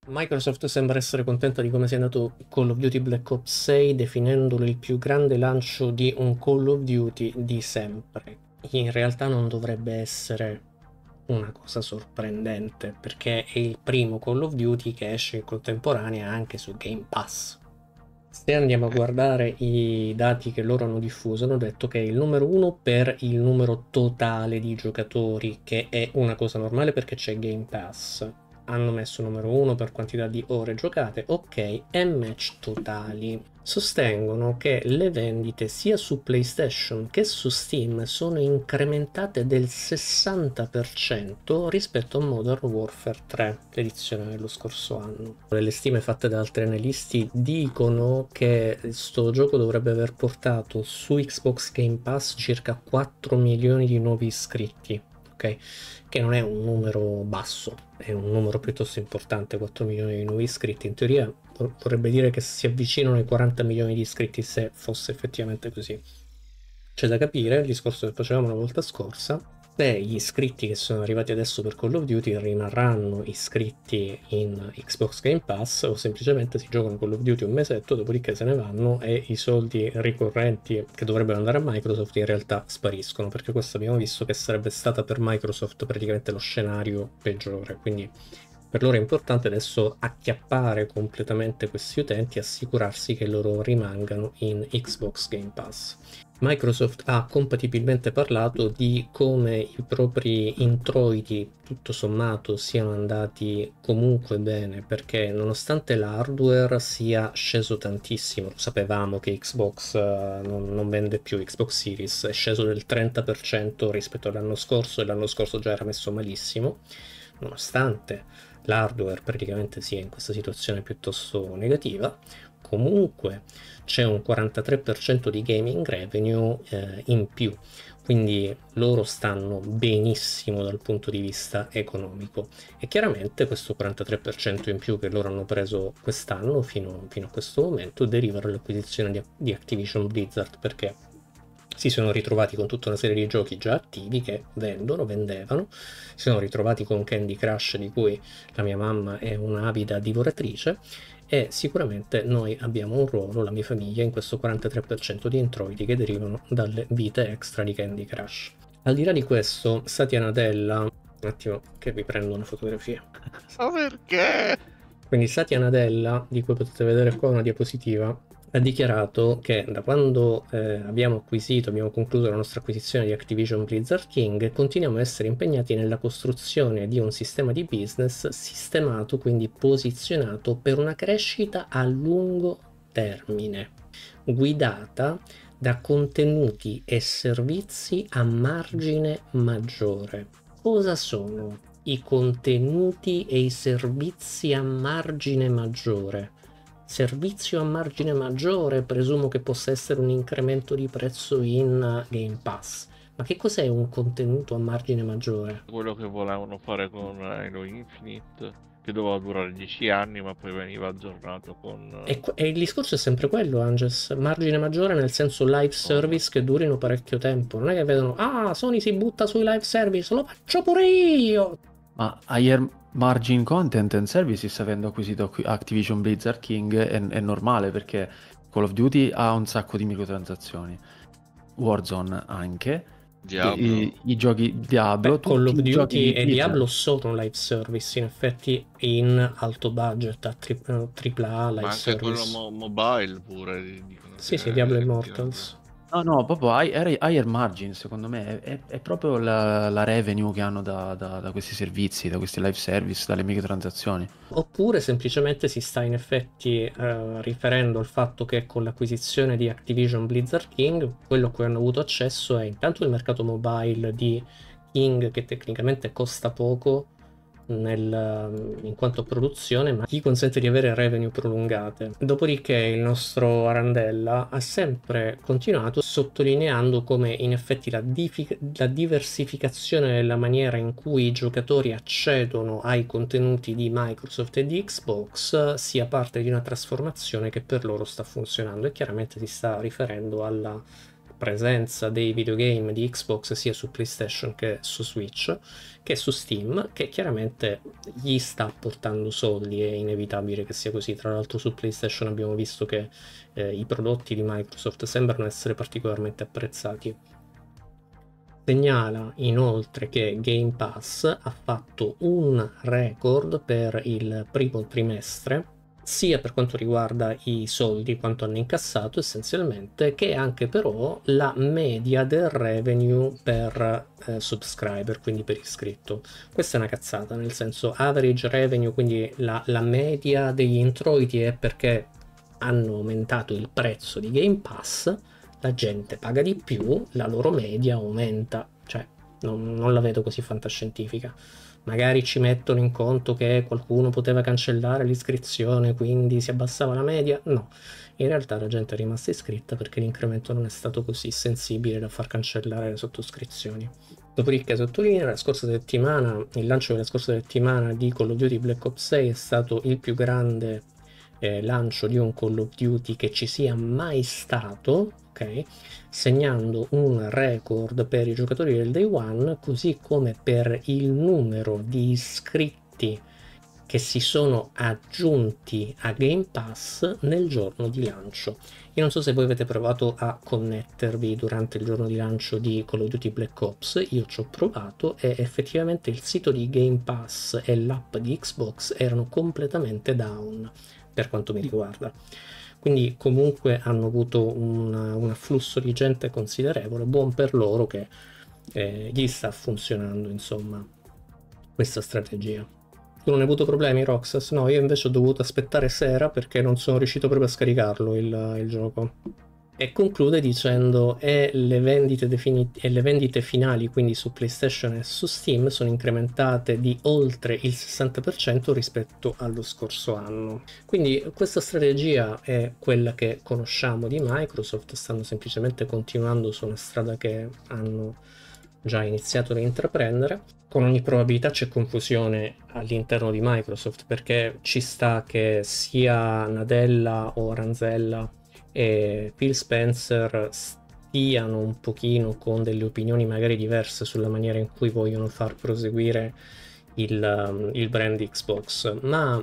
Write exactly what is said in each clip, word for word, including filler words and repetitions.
Microsoft sembra essere contenta di come sia andato Call of Duty Black Ops sei, definendolo il più grande lancio di un Call of Duty di sempre. In realtà non dovrebbe essere una cosa sorprendente, perché è il primo Call of Duty che esce in contemporanea anche su Game Pass. Se andiamo a guardare i dati che loro hanno diffuso, hanno detto che è il numero uno per il numero totale di giocatori, che è una cosa normale perché c'è Game Pass. Hanno messo numero uno per quantità di ore giocate, ok, e match totali. Sostengono che le vendite sia su PlayStation che su Steam sono incrementate del sessanta per cento rispetto a Modern Warfare tre, l'edizione dello scorso anno. Le stime fatte da altri analisti dicono che sto gioco dovrebbe aver portato su Xbox Game Pass circa quattro milioni di nuovi iscritti, ok? Che non è un numero basso, è un numero piuttosto importante. Quattro milioni di nuovi iscritti in teoria vorrebbe dire che si avvicinano ai quaranta milioni di iscritti, se fosse effettivamente così. C'è da capire, il discorso che facevamo la volta scorsa, se gli iscritti che sono arrivati adesso per Call of Duty rimarranno iscritti in Xbox Game Pass o semplicemente si giocano Call of Duty un mesetto, dopodiché se ne vanno e i soldi ricorrenti che dovrebbero andare a Microsoft in realtà spariscono, perché questo abbiamo visto che sarebbe stata per Microsoft praticamente lo scenario peggiore. Quindi per loro è importante adesso acchiappare completamente questi utenti e assicurarsi che loro rimangano in Xbox Game Pass. Microsoft ha compatibilmente parlato di come i propri introiti tutto sommato siano andati comunque bene, perché nonostante l'hardware sia sceso tantissimo, lo sapevamo che Xbox uh, non, non vende più, Xbox Series è sceso del trenta per cento rispetto all'anno scorso e l'anno scorso già era messo malissimo, nonostante l'hardware praticamente sia in questa situazione piuttosto negativa, comunque c'è un quarantatré per cento di gaming revenue eh, in più, quindi loro stanno benissimo dal punto di vista economico e chiaramente questo quarantatré per cento in più che loro hanno preso quest'anno fino, fino a questo momento deriva dall'acquisizione di, di Activision Blizzard, perché si sono ritrovati con tutta una serie di giochi già attivi che vendono, vendevano, si sono ritrovati con Candy Crush, di cui la mia mamma è un'avida divoratrice, e sicuramente noi abbiamo un ruolo, la mia famiglia, in questo quarantatré per cento di introiti che derivano dalle vite extra di Candy Crush. Al di là di questo, Satya Nadella, un attimo che vi prendo una fotografia. Ma perché? Quindi Satya Nadella, di cui potete vedere qua una diapositiva, ha dichiarato che da quando eh, abbiamo acquisito, abbiamo concluso la nostra acquisizione di Activision Blizzard King, continuiamo a essere impegnati nella costruzione di un sistema di business sistemato, quindi posizionato per una crescita a lungo termine, guidata da contenuti e servizi a margine maggiore. Cosa sono i contenuti e i servizi a margine maggiore? Servizio a margine maggiore presumo che possa essere un incremento di prezzo in Game Pass, ma che cos'è un contenuto a margine maggiore? Quello che volevano fare con Halo Infinite, che doveva durare dieci anni ma poi veniva aggiornato con... E, e il discorso è sempre quello, Anges, margine maggiore nel senso live service che durino parecchio tempo, non è che vedono, ah, Sony si butta sui live service, lo faccio pure io! Ma higher margin content and services, avendo acquisito Activision Blizzard King, è, è normale, perché Call of Duty ha un sacco di microtransazioni, Warzone anche, Diablo. I, i giochi Diablo, Beh, Call of tutti i giochi Duty di e Blizzard. Diablo sono un live service, in effetti in alto budget, a tri- tripla A live Ma anche service. quello mo- mobile pure dicono Sì, che sì, Diablo è Immortals. No, no, proprio higher, higher margin, secondo me, è, è- è proprio la, la revenue che hanno da, da- da questi servizi, da questi live service, dalle microtransazioni. Oppure semplicemente si sta in effetti eh, riferendo al fatto che con l'acquisizione di Activision Blizzard King, quello a cui hanno avuto accesso è intanto il mercato mobile di King, che tecnicamente costa poco nel, in quanto produzione, ma gli consente di avere revenue prolungate. Dopodiché il nostro Arandella ha sempre continuato sottolineando come in effetti la, difi- la diversificazione nella maniera in cui i giocatori accedono ai contenuti di Microsoft e di Xbox sia parte di una trasformazione che per loro sta funzionando, e chiaramente si sta riferendo alla presenza dei videogame di Xbox sia su PlayStation che su Switch, che su Steam, che chiaramente gli sta portando soldi, è inevitabile che sia così. Tra l'altro su PlayStation abbiamo visto che eh, i prodotti di Microsoft sembrano essere particolarmente apprezzati. Segnala inoltre che Game Pass ha fatto un record per il primo trimestre, sia per quanto riguarda i soldi, quanto hanno incassato essenzialmente, che anche però la media del revenue per eh, subscriber, quindi per iscritto. Questa è una cazzata, nel senso average revenue, quindi la, la media degli introiti è perché hanno aumentato il prezzo di Game Pass, la gente paga di più, la loro media aumenta, cioè non, non la vedo così fantascientifica. Magari ci mettono in conto che qualcuno poteva cancellare l'iscrizione, quindi si abbassava la media. No, in realtà la gente è rimasta iscritta perché l'incremento non è stato così sensibile da far cancellare le sottoscrizioni. Dopodiché sottolineo, la scorsa settimana, il lancio della scorsa settimana di Call of Duty Black Ops sei è stato il più grande eh, lancio di un Call of Duty che ci sia mai stato, ok? Segnando un record per i giocatori del Day One, così come per il numero di iscritti che si sono aggiunti a Game Pass nel giorno di lancio. Io non so se voi avete provato a connettervi durante il giorno di lancio di Call of Duty Black Ops, io ci ho provato e effettivamente il sito di Game Pass e l'app di Xbox erano completamente down per quanto mi riguarda. Quindi comunque hanno avuto un, un afflusso di gente considerevole, buon per loro che eh, gli sta funzionando insomma questa strategia. Tu non hai avuto problemi, Roxas? No, io invece ho dovuto aspettare sera perché non sono riuscito proprio a scaricarlo il, il gioco. E conclude dicendo e le vendite, e le vendite finali, quindi su PlayStation e su Steam, sono incrementate di oltre il sessanta per cento rispetto allo scorso anno. Quindi questa strategia è quella che conosciamo di Microsoft, stanno semplicemente continuando su una strada che hanno già iniziato ad intraprendere. Con ogni probabilità c'è confusione all'interno di Microsoft, perché ci sta che sia Nadella o Ranzella e Phil Spencer stiano un pochino con delle opinioni magari diverse sulla maniera in cui vogliono far proseguire il, il brand Xbox, ma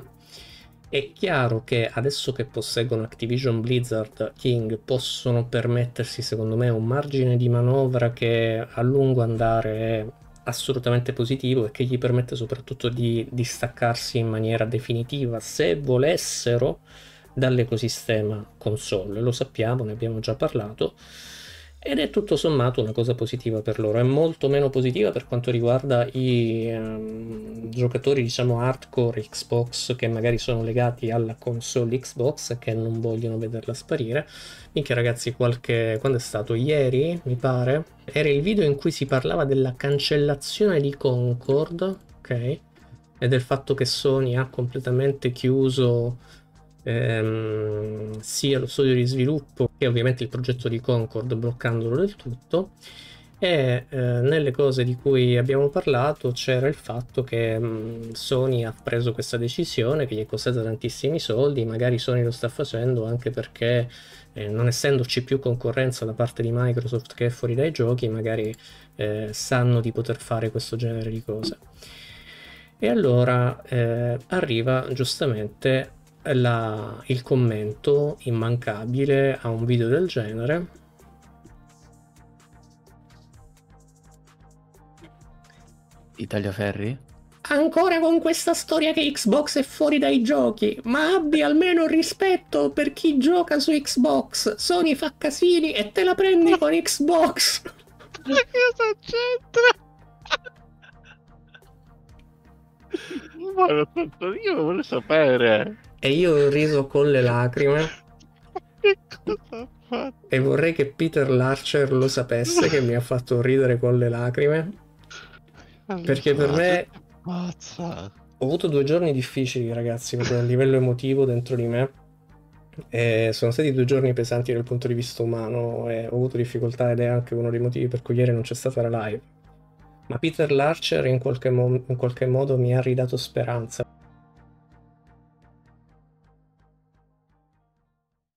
è chiaro che adesso che posseggono Activision Blizzard King possono permettersi secondo me un margine di manovra che a lungo andare è assolutamente positivo e che gli permette soprattutto di distaccarsi in maniera definitiva, se volessero, dall'ecosistema console. Lo sappiamo, ne abbiamo già parlato, ed è tutto sommato una cosa positiva per loro. È molto meno positiva per quanto riguarda i um, giocatori diciamo hardcore Xbox, che magari sono legati alla console Xbox e che non vogliono vederla sparire. Minchia ragazzi, qualche quando è stato? Ieri mi pare era il video in cui si parlava della cancellazione di Concord, ok, e del fatto che Sony ha completamente chiuso Ehm, sia lo studio di sviluppo che ovviamente il progetto di Concord, bloccandolo del tutto. E eh, nelle cose di cui abbiamo parlato c'era il fatto che mh, Sony ha preso questa decisione che gli è costata tantissimi soldi. Magari Sony lo sta facendo anche perché eh, non essendoci più concorrenza da parte di Microsoft che è fuori dai giochi, magari eh, sanno di poter fare questo genere di cose. E allora eh, arriva giustamente La, il commento immancabile a un video del genere. Italia-Ferri? Ancora con questa storia che Xbox è fuori dai giochi, ma abbi almeno rispetto per chi gioca su Xbox. Sony fa casini e te la prendi con Xbox. Cosa c'entra? Io voglio sapere. E io ho riso con le lacrime. Che cosa ha fatto? E vorrei che Peter Larcher lo sapesse che mi ha fatto ridere con le lacrime. Perché per me Mazza. ho avuto due giorni difficili, ragazzi, proprio a livello emotivo dentro di me. E sono stati due giorni pesanti dal punto di vista umano e ho avuto difficoltà, ed è anche uno dei motivi per cui ieri non c'è stata la live. Ma Peter Larcher in qualche, mo- in qualche modo mi ha ridato speranza.